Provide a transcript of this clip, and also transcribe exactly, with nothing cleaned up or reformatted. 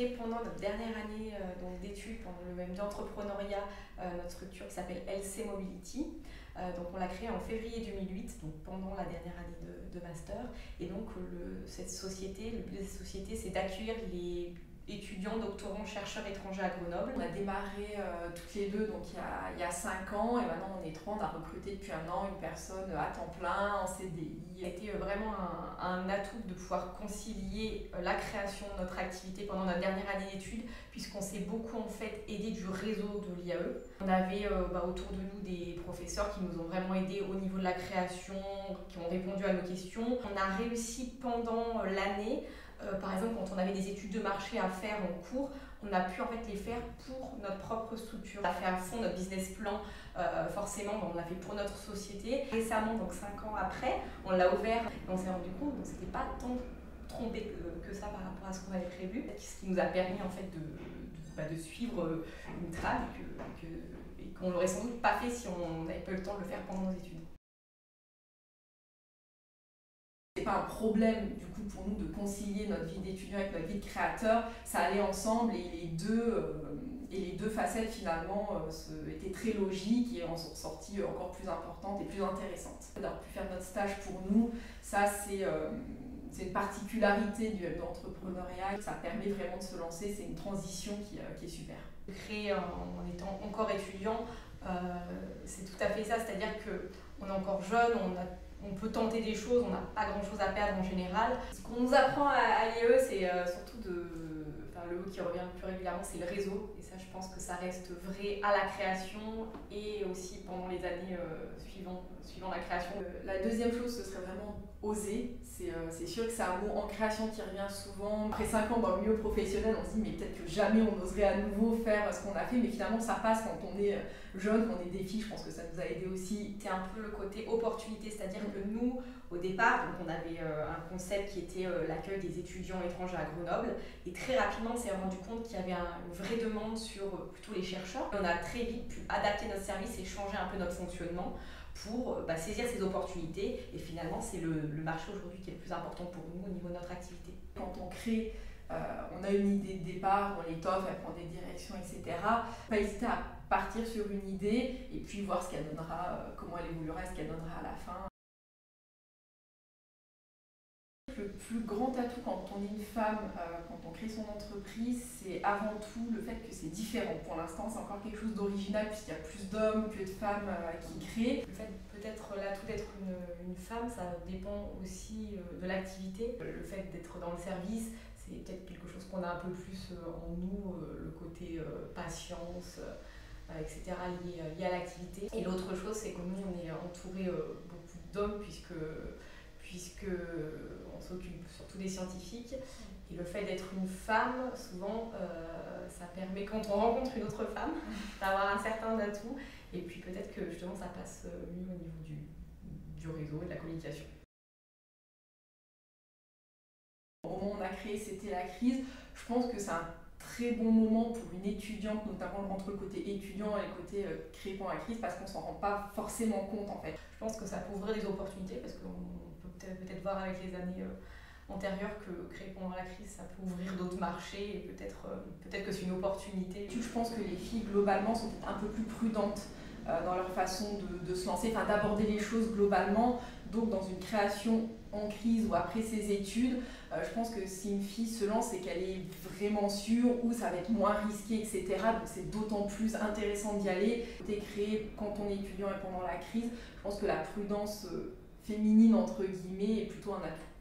créé pendant notre dernière année euh, donc d'études, pendant le même d'entrepreneuriat, euh, notre structure qui s'appelle L C Mobility. Euh, donc on l'a créée en février deux mille huit, donc pendant la dernière année de, de master. Et donc le, cette société, le but de cette société, c'est d'accueillir les étudiants, doctorants, chercheurs étrangers à Grenoble. On a démarré euh, toutes les deux donc il y a, il y a cinq ans et maintenant on est trois, on a recruté depuis un an une personne à temps plein en C D I. Ça a été vraiment un, un atout de pouvoir concilier la création de notre activité pendant notre dernière année d'études, puisqu'on s'est beaucoup en fait aidé du réseau de l'I A E. On avait euh, bah, autour de nous des professeurs qui nous ont vraiment aidés au niveau de la création, qui ont répondu à nos questions. On a réussi pendant l'année, euh, par exemple quand on avait des études de marché à faire en cours, on a pu en fait les faire pour notre propre structure. On a fait à fond notre business plan, euh, forcément on l'a fait pour notre société. Récemment, donc cinq ans après, on l'a ouvert et on s'est rendu compte que c'était pas tant trompé que, que ça par rapport à ce qu'on avait prévu, ce qui nous a permis en fait de, de, bah, de suivre une trame que, que, et qu'on l'aurait sans doute pas fait si on n'avait pas eu le temps de le faire pendant nos études. C'est pas un problème du coup pour nous de concilier notre vie d'étudiant avec notre vie de créateur, ça allait ensemble et les deux, euh, et les deux facettes finalement euh, se, étaient très logiques et en sont ressorties encore plus importantes et plus intéressantes. D'avoir pu faire notre stage pour nous, ça c'est euh, une particularité du web d'entrepreneuriat, ça permet vraiment de se lancer, c'est une transition qui, euh, qui est super. Créer en étant encore étudiant, euh, c'est tout à fait ça, c'est-à-dire qu'on est encore jeune, on a On peut tenter des choses, on n'a pas grand chose à perdre en général. Ce qu'on nous apprend à, à l'I E, c'est euh, surtout de. Enfin, le mot qui revient le plus régulièrement, c'est le réseau. Et ça, je pense que ça reste vrai à la création et aussi pendant les années euh, suivant, suivant la création. La deuxième chose, ce serait vraiment oser. C'est euh, sûr que c'est un mot en création qui revient souvent. Après cinq ans dans le milieu professionnel, on se dit mais peut-être que jamais on oserait à nouveau faire ce qu'on a fait. Mais finalement, ça passe quand on est jeune, qu'on est défi. Je pense que ça nous a aidé aussi. C'est un peu le côté opportunité, c'est-à-dire que nous, au départ, donc on avait euh, un concept qui était euh, l'accueil des étudiants étrangers à Grenoble. Et très rapidement, on s'est rendu compte qu'il y avait un, une vraie demande sur euh, plutôt les chercheurs. On a très vite pu adapter notre service et changer un peu notre fonctionnement pour bah, saisir ces opportunités. Et finalement, c'est le, le marché aujourd'hui qui est le plus important pour nous au niveau de notre activité. Quand on crée, euh, on a une idée de départ, on l'étoffe, elle prend des directions, et cetera. Pas hésiter à partir sur une idée et puis voir ce qu'elle donnera, euh, comment elle évoluera, ce qu'elle donnera à la fin. Le plus grand atout quand on est une femme, euh, quand on crée son entreprise, c'est avant tout le fait que c'est différent. Pour l'instant, c'est encore quelque chose d'original puisqu'il y a plus d'hommes que de femmes euh, qui créent. Le fait peut-être l'atout d'être une, une femme, ça dépend aussi euh, de l'activité. Le fait d'être dans le service, c'est peut-être quelque chose qu'on a un peu plus euh, en nous, euh, le côté euh, patience, euh, et cetera lié, lié à l'activité. Et l'autre chose, c'est que nous, on est entouré euh, beaucoup d'hommes puisque puisqu'on s'occupe surtout des scientifiques. Et le fait d'être une femme, souvent, euh, ça permet, quand on rencontre une autre femme, d'avoir un certain atout. Et puis peut-être que justement, ça passe mieux au niveau du, du réseau et de la communication. Au moment où on a créé, c'était la crise. Je pense que c'est un très bon moment pour une étudiante, notamment entre le côté étudiant et le côté euh, créé pendant la crise, parce qu'on s'en rend pas forcément compte en fait. Je pense que ça peut ouvrir des opportunités, parce qu'on peut peut-être peut-être voir avec les années euh, antérieures que créer pendant la crise, ça peut ouvrir d'autres marchés, et peut-être euh, peut-être que c'est une opportunité. Je pense que les filles, globalement, sont peut-être un peu plus prudentes euh, dans leur façon de, de se lancer, enfin d'aborder les choses globalement. Donc dans une création en crise ou après ses études, euh, je pense que si une fille se lance, c'est qu'elle est vraiment sûre ou ça va être moins risqué, et cetera. Donc c'est d'autant plus intéressant d'y aller. C'est créé quand on est étudiant et pendant la crise. Je pense que la prudence euh, féminine, entre guillemets, est plutôt un atout.